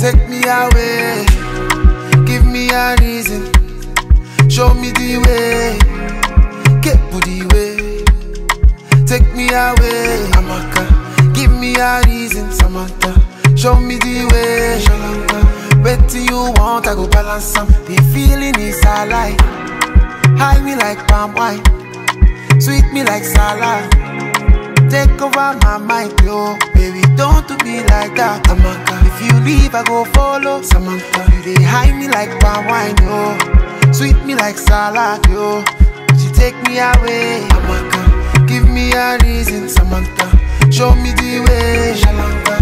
take me away. Give me a reason, show me the way. Get booty way, take me away. Amaka, give me a reason, Samantha, show me the way. Shalaka, wait till you want, I go balance some. The feeling is alive. High me like palm wine, sweet me like salad. Take over my mind, yo. Baby, don't do me like that, Amaka. If you leave, I go follow, Samantha. You dey high me like palm wine, yo. Sweet me like salad, yo. She take me away, Amaka. Give me a reason, Samantha, show me the way. Shalaka,